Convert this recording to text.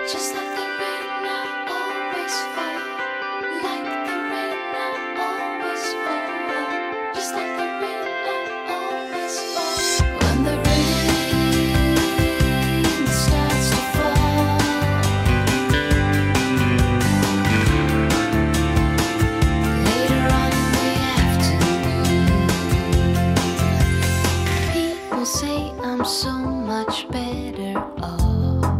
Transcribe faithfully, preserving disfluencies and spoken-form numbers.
Just like the rain, I always fall. Like the rain, I always fall. Just like the rain, I always fall. When the rain starts to fall, later on in the afternoon, people say I'm so much better off.